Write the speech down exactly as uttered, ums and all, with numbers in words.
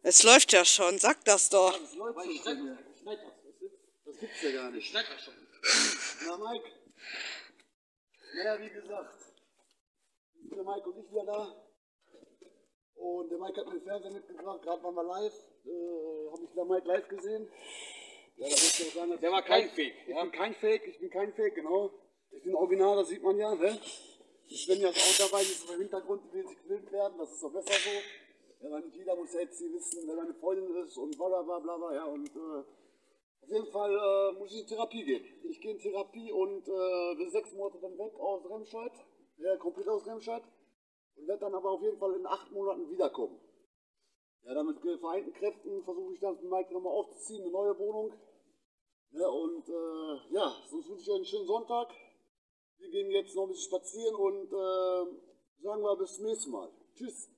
Es läuft ja schon, sag das doch. Ja, das läuft schon. Schneid, schneid das, weißt du? Das gibt's ja gar nicht. Schneid das schon. Na, Mike. Naja, wie gesagt, sind der Mike und ich wieder da. Und der Mike hat mir den Fernseher mitgebracht, gerade waren wir live. Äh, habe ich wieder Mike live gesehen. Ja, da muss ich auch sagen, der war kein Fake. Ich Ja? bin kein Fake, ich bin kein Fake, genau. Ich bin original, das sieht man ja. Ne? Ich bin ja auch dabei, die ist im Hintergrund, will sich gefilmt werden, das ist doch besser so. Ja, weil nicht jeder muss ja jetzt hier wissen, wer meine Freundin ist und bla bla bla bla. Ja, und äh, auf jeden Fall äh, muss ich in Therapie gehen. Ich gehe in Therapie und äh, bin sechs Monate dann weg aus Remscheid, ja, komplett aus Remscheid. Und werde dann aber auf jeden Fall in acht Monaten wiederkommen. Ja, dann mit vereinten Kräften versuche ich dann mit Mike nochmal aufzuziehen, eine neue Wohnung. Ja, und äh, ja, sonst wünsche ich euch einen schönen Sonntag. Wir gehen jetzt noch ein bisschen spazieren und äh, sagen wir bis zum nächsten Mal. Tschüss.